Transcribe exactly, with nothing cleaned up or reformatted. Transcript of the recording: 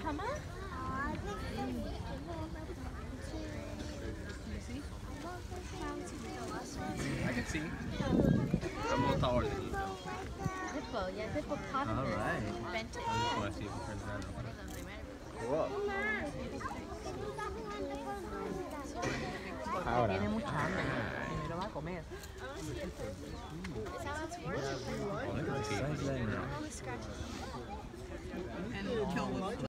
Bahama? I can see. I'm a little taller than you. Hippo, yeah, hippopotamus. All right. Bent it. I just want to see if it turns around. Whoa. Ahora. Tiene mucha hambre. Primero va a comer. Oh, look at the feet. And kill with